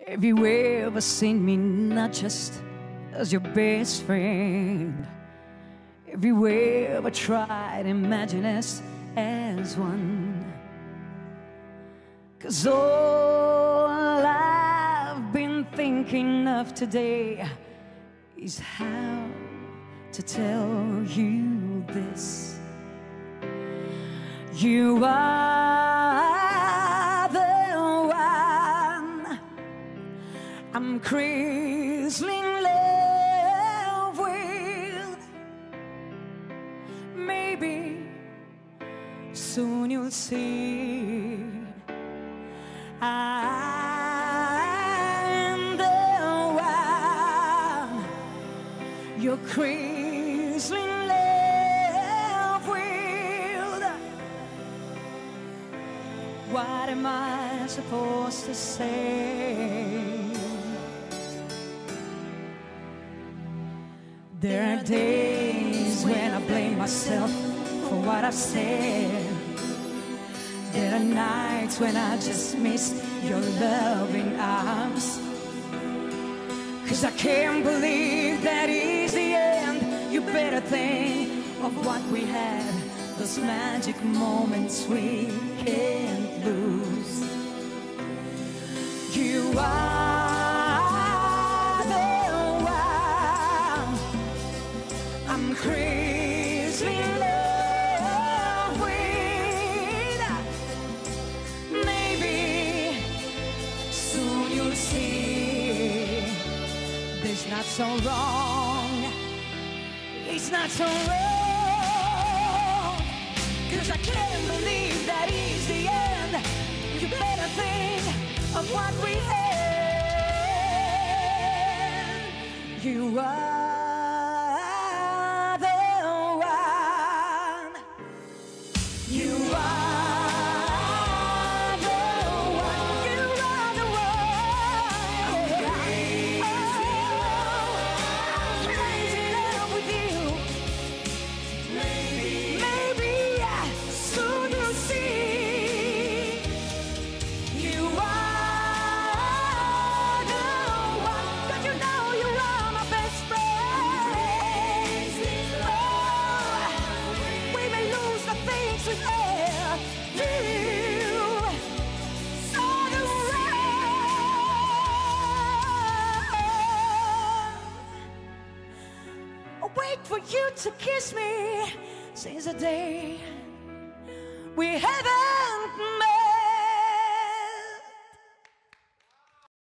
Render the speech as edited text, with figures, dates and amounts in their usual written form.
Have you ever seen me not just as your best friend? Have you ever tried to imagine us as one? 'Cause all I've been thinking of today is how to tell you this. You are the one I'm crazily in love with. Maybe soon you'll see I'm the one you're crazily in love with. What am I supposed to say? There are days when I blame myself for what I've said. There are nights when I just miss your loving arms. 'Cause I can't believe that is the end. You better think of what we had, those magic moments we can't lose. You are the one I'm crazily in love with. Maybe soon you'll see it's not so wrong. It's not so wrong. 'Cause I can't believe that is the end. You better think of what we had. You are the one. You are the one. You are the one. I'm crazy in love with you. Maybe soon you'll see. You are the one. 'Cause you know you are my best friend. Oh, we may lose the things we have. You are the one. I wait for you to kiss me since the day we had